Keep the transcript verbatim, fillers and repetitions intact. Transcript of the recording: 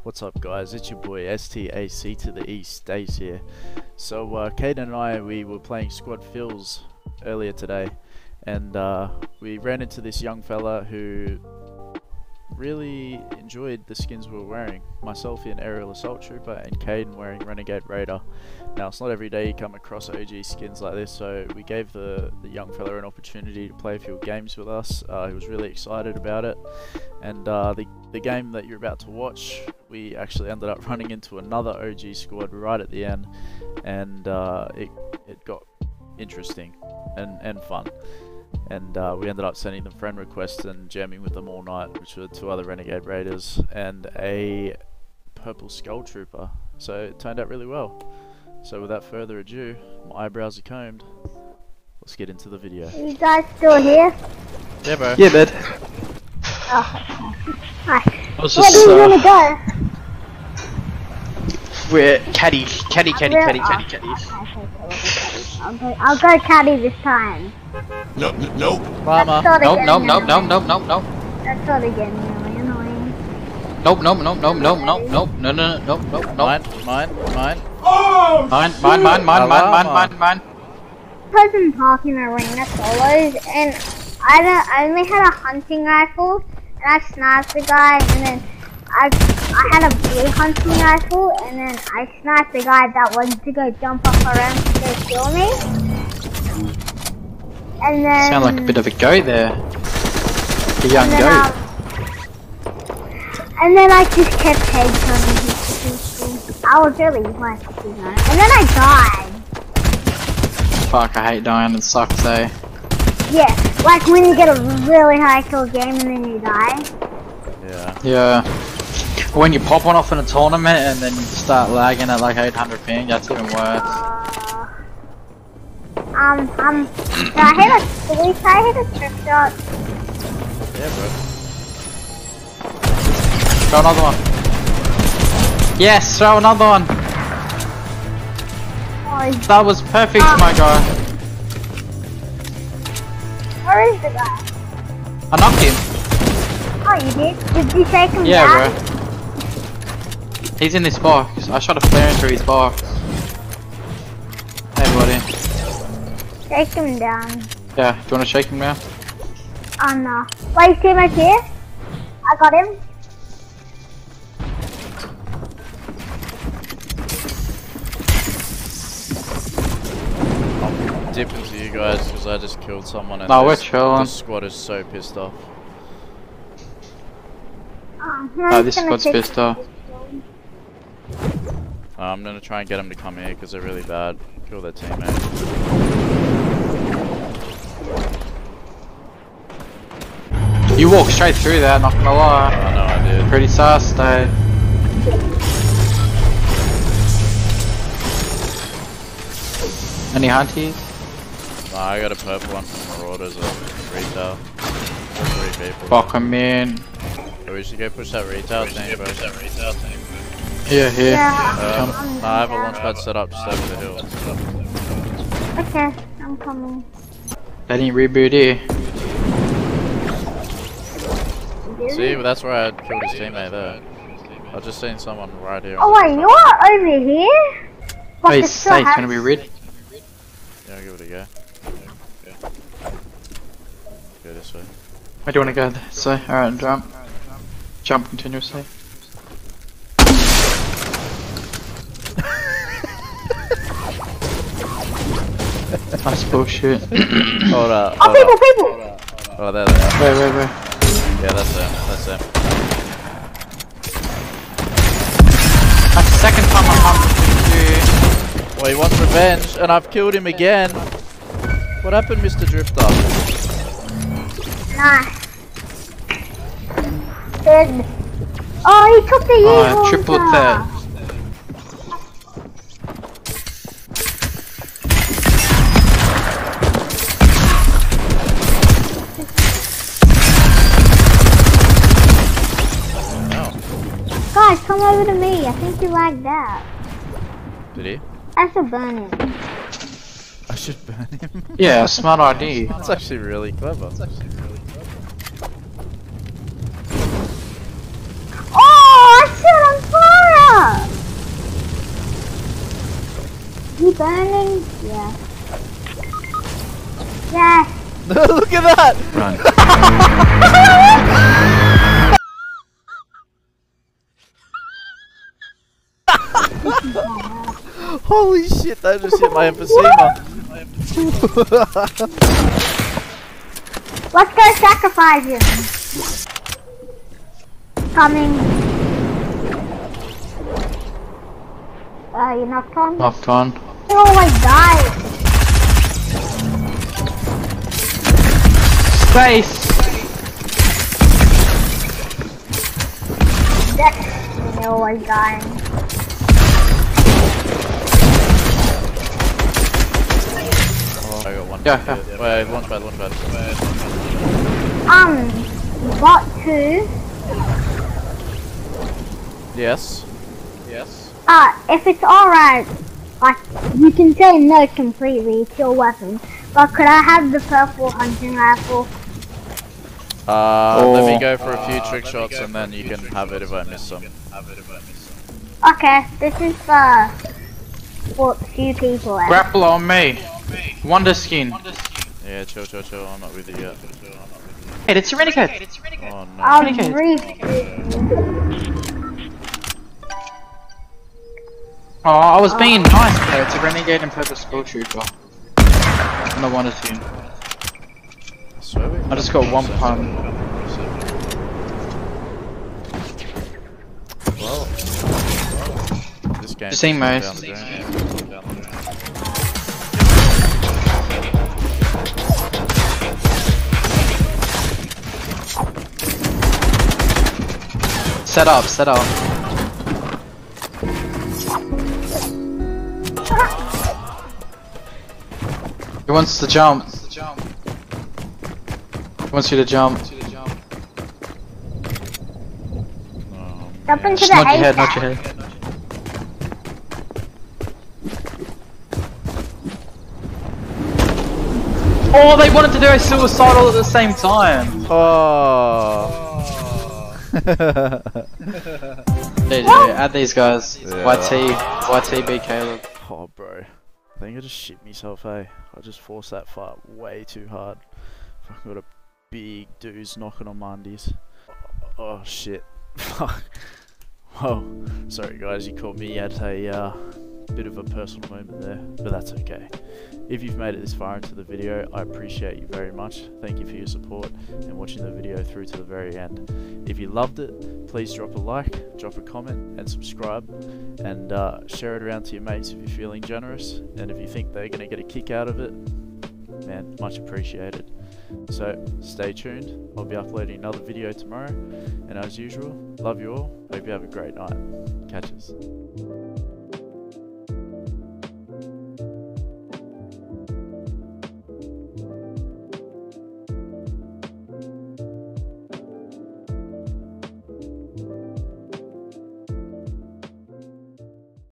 What's up guys, it's your boy S T A C to the E, Stace here. So uh, Kayden and I, we were playing squad fills earlier today, and uh, we ran into this young fella who really enjoyed the skins we were wearing. Myself in Aerial Assault Trooper and Kayden wearing Renegade Raider. Now it's not every day you come across O G skins like this, so we gave the, the young fella an opportunity to play a few games with us. Uh, he was really excited about it, and uh, the, the game that you're about to watch, we actually ended up running into another O G squad right at the end, and uh, it, it got interesting and, and fun. And uh, we ended up sending them friend requests and jamming with them all night, which were two other Renegade Raiders and a purple Skull Trooper. So it turned out really well. So without further ado, my eyebrows are combed. Let's get into the video. Are you guys still here? Yeah, bro. Yeah, bud. Oh, hi. Where do you uh, want to go? We're caddy, caddy, caddy, I'll caddy, go- caddy, oh, caddy. okay, okay, okay, I'll go, I'll go caddy this time. No, no, no. Llama. That's Nope, sorta nope, getting nope, nope, annoying. nope, nope, nope. That's sort of getting really annoying. Nope, nope, nope, nope, nope, nope, nope, no, no, no, nope, nope, nope. Mine, mine, mine. Oh! Mine, mine, mine, mine, mine, mine, mine, mine. Person talking arena solos, and I don't, I only had a hunting rifle, and I sniped the guy, and then I I had a big hunting rifle, and then I sniped the guy that wanted to go jump off around to go kill me. And then Sound like a bit of a goat there. A young and then, goat. um, and then I just kept headshotting his people. I was really like, you know. And then I died. Fuck, I hate dying, it sucks, eh? Yeah, like when you get a really high kill game and then you die. Yeah. Yeah. When you pop one off in a tournament and then you start lagging at like eight hundred ping, that's even worse. Uh, um, um, did I hit a, did we try hit a trick shot? Yeah, bro. Throw another one. Yes, throw another one. Oh, is- That was perfect, Ah. my guy. where is the guy? I knocked him. Oh, you did? Did you take him Yeah, down? bro. He's in this box. I shot a flare into his box. Hey, buddy. Take him down. Yeah, do you want to shake him now? Oh no. Wait, you see my here? I got him. I'm dipping to you guys because I just killed someone and No, we're this, chilling. this squad is so pissed off. Oh, Oh, this squad's pissed off. Uh, I'm gonna try and get them to come here because they're really bad. Kill their teammate. You walked straight through that, not gonna lie. I know I did. Pretty sus, though. Any hunties? Nah, I got a purple one from Marauders at retail. Three people. Fuck 'em in. So we should go push that retail team, bro. Yeah, here. Yeah. Um, I'm nah, I have a down. launch pad set up just over the hill. Okay, I'm coming. They didn't reboot here. See, well, that's where I killed his teammate there. I've just seen someone right here. Oh wait, you're over here? But Hey, it still Stace, has- gonna be rid? Yeah, I'll give it a go. Go this way. Where do you wanna go? So, alright, jump. Jump continuously. That's bullshit. Hold up. Oh, Hold people, up. people! Oh, there they are. Wait, wait, wait. Yeah, that's them. That's them. That's the second time I'm hunting Well, he wants revenge, and I've killed him again. What happened, Mister Drifter? Nice. Good. Oh, he took the you. evil. Oh, triple that. Oh, Guys, come over to me. I think you like that. did he? I should burn him. I should burn him. Yeah, smart idea. That's actually really clever. That's actually really clever. Oh, I should have You burning? Yeah. Yes. Look at that! Run. Holy shit, that just hit my emphysema. Let's go sacrifice him. Coming. Uh, you knocked on? Knocked on. Oh my god. Stace! Oh my god. Oh, I got one. Yeah, yeah. Wait, launch pad, launch pad. Um, bot two. Yes. Yes. Uh, if it's alright, like, you can say no completely, it's your weapon. But could I have the purple hunting rifle? Uh, Oh. let me go for a few trick shots and then you can have it if I miss some. Okay, this is for, for two people. eh? Grapple on me. Wonder skin. Yeah, chill, chill, chill. I'm not with you yet. Hey, it's a renegade. Oh no. I'll Renegade. brief. Oh, I was being nice, but it's a renegade and purple skull trooper. And a wonder skin. I swear we I just got one pun. Well, this game. Just seen most. down the drain. Set up, set up. He wants to jump. He wants you to jump. Oh, Jump into Just the nod your head, nod haystack. your head. Oh, they wanted to do a suicidal at the same time. Oh. Dude, add these guys. Yeah. Y T, Y T B Caleb. Oh, bro. I think I just shit myself, eh? I just forced that fart way too hard. Fucking got a big dudes knocking on my undies. Oh, shit. Fuck. Whoa. Sorry, guys. You caught me at a uh, bit of a personal moment there, but that's okay. If you've made it this far into the video, I appreciate you very much. Thank you for your support and watching the video through to the very end. If you loved it, please drop a like, drop a comment and subscribe, and uh, share it around to your mates if you're feeling generous, and if you think they're going to get a kick out of it, man, much appreciated. So stay tuned, I'll be uploading another video tomorrow, and as usual, love you all, hope you have a great night. Catch us.